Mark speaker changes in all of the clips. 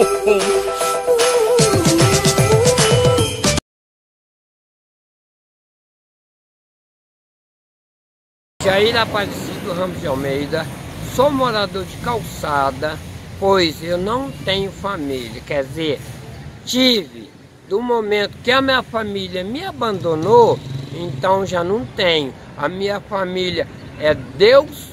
Speaker 1: Jair Aparecido Ramos de Almeida, sou morador de Calçada, pois eu não tenho família, quer dizer, tive do momento que a minha família me abandonou, então já não tenho. A minha família é Deus,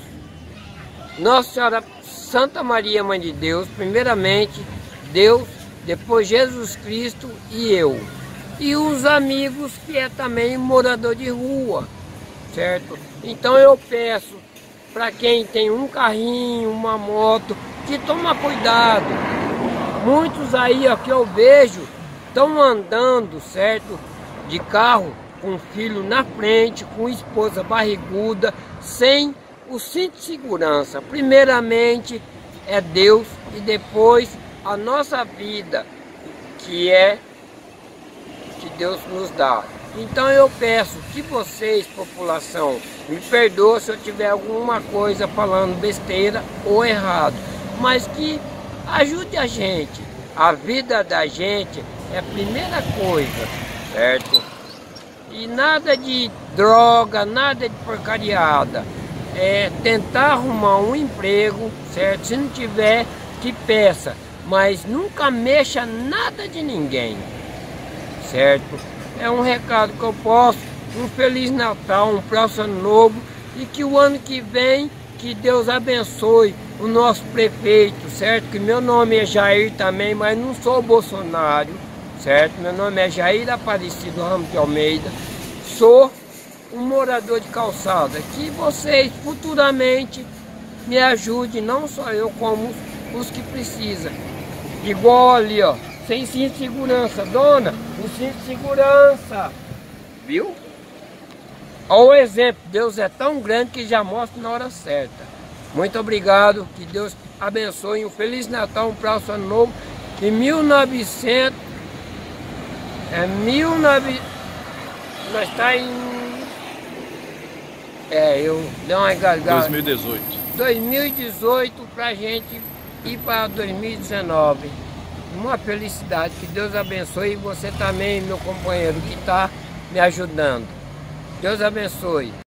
Speaker 1: Nossa Senhora Santa Maria Mãe de Deus, primeiramente Deus, depois Jesus Cristo e eu. E os amigos que é também morador de rua, certo? Então eu peço para quem tem um carrinho, uma moto, que toma cuidado. Muitos aí ó, que eu vejo estão andando, certo? De carro, com filho na frente, com esposa barriguda, sem o cinto de segurança. Primeiramente é Deus e depois a nossa vida, que é que Deus nos dá. Então eu peço que vocês, população, me perdoem se eu tiver alguma coisa falando besteira ou errado, mas que ajude a gente. A vida da gente é a primeira coisa, certo? E nada de droga, nada de porcariada. É tentar arrumar um emprego, certo? Se não tiver, que peça, mas nunca mexa nada de ninguém, certo? É um recado que eu posso. Um Feliz Natal, um próximo Ano Novo, e que o ano que vem, que Deus abençoe o nosso prefeito, certo? Que meu nome é Jair também, mas não sou Bolsonaro, certo? Meu nome é Jair Aparecido Ramos de Almeida, sou um morador de Calçada. Que vocês futuramente me ajudem, não só eu, como os que precisam. Igual ali, ó, sem cinto de segurança, dona, o cinto de segurança, viu? Olha o exemplo, Deus é tão grande que já mostra na hora certa. Muito obrigado, que Deus abençoe, um Feliz Natal, um próximo Ano Novo. Em 1900, nós está em, eu dei uma engasgada. 2018 pra gente ir para 2019. Uma felicidade, que Deus abençoe, e você também, meu companheiro, que está me ajudando. Deus abençoe.